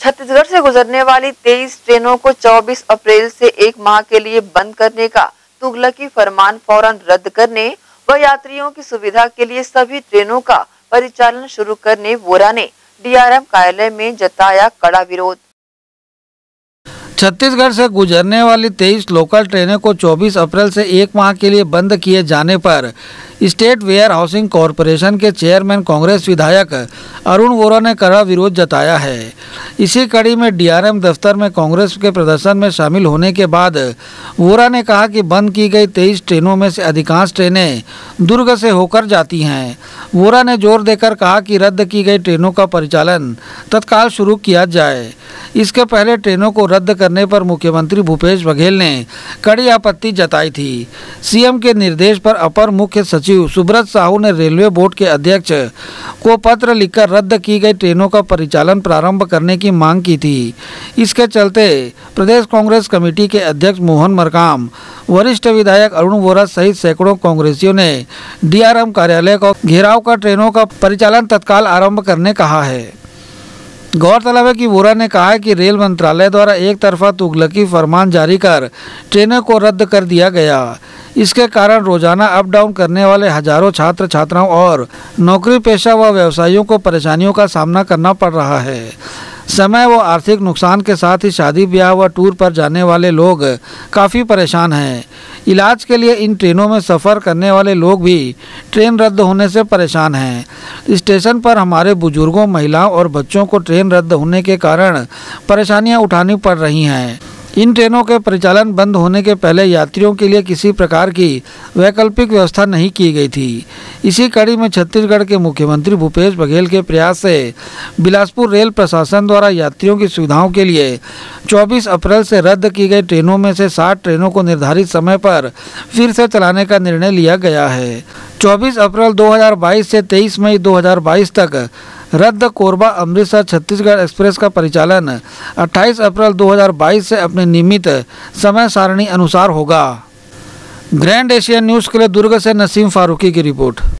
छत्तीसगढ़ से गुजरने वाली 23 ट्रेनों को 24 अप्रैल से 1 माह के लिए बंद करने का तुगलकी फरमान फौरन रद्द करने व यात्रियों की सुविधा के लिए सभी ट्रेनों का परिचालन शुरू करने वोरा ने डीआरएम कार्यालय में जताया कड़ा विरोध। छत्तीसगढ़ से गुजरने वाली 23 लोकल ट्रेनें को 24 अप्रैल से 1 माह के लिए बंद किए जाने पर स्टेट वेयर हाउसिंग कॉरपोरेशन के चेयरमैन कांग्रेस विधायक अरुण वोरा ने कड़ा विरोध जताया है। इसी कड़ी में डीआरएम दफ्तर में कांग्रेस के प्रदर्शन में शामिल होने के बाद वोरा ने कहा कि बंद की गई 23 ट्रेनों में से अधिकांश ट्रेनें दुर्ग से होकर जाती हैं। वोरा ने जोर देकर कहा कि रद्द की गई ट्रेनों का परिचालन तत्काल शुरू किया जाए। इसके पहले ट्रेनों को रद्द करने पर मुख्यमंत्री भूपेश बघेल ने कड़ी आपत्ति जताई थी। सीएम के निर्देश पर अपर मुख्य सचिव सुब्रत साहू ने रेलवे बोर्ड के अध्यक्ष को पत्र लिखकर रद्द की गई ट्रेनों का परिचालन प्रारंभ करने की मांग की थी। इसके चलते प्रदेश कांग्रेस कमेटी के अध्यक्ष मोहन मरकाम, वरिष्ठ विधायक अरुण वोरा सहित सैकड़ों कांग्रेसियों ने डीआरएम कार्यालय को घेराव कर ट्रेनों का परिचालन तत्काल आरंभ करने कहा है। गौरतलब है कि वोरा ने कहा है कि रेल मंत्रालय द्वारा एक तरफा तुगलकी फरमान जारी कर ट्रेनों को रद्द कर दिया गया। इसके कारण रोजाना अप डाउन करने वाले हजारों छात्र छात्राओं और नौकरी पेशा व व्यवसायियों को परेशानियों का सामना करना पड़ रहा है। समय व आर्थिक नुकसान के साथ ही शादी ब्याह व टूर पर जाने वाले लोग काफ़ी परेशान हैं। इलाज के लिए इन ट्रेनों में सफ़र करने वाले लोग भी ट्रेन रद्द होने से परेशान हैं। स्टेशन पर हमारे बुजुर्गों, महिलाओं और बच्चों को ट्रेन रद्द होने के कारण परेशानियां उठानी पड़ रही हैं। इन ट्रेनों के परिचालन बंद होने के पहले यात्रियों के लिए किसी प्रकार की वैकल्पिक व्यवस्था नहीं की गई थी। इसी कड़ी में छत्तीसगढ़ के मुख्यमंत्री भूपेश बघेल के प्रयास से बिलासपुर रेल प्रशासन द्वारा यात्रियों की सुविधाओं के लिए 24 अप्रैल से रद्द की गई ट्रेनों में से 60 ट्रेनों को निर्धारित समय पर फिर से चलाने का निर्णय लिया गया है। 24 अप्रैल 2022 से 23 मई 2022 तक रद्द कोरबा अमृतसर छत्तीसगढ़ एक्सप्रेस का परिचालन 28 अप्रैल 2022 से अपने नियमित समय सारणी अनुसार होगा। ग्रैंड एशियन न्यूज़ के लिए दुर्ग से नसीम फारूकी की रिपोर्ट।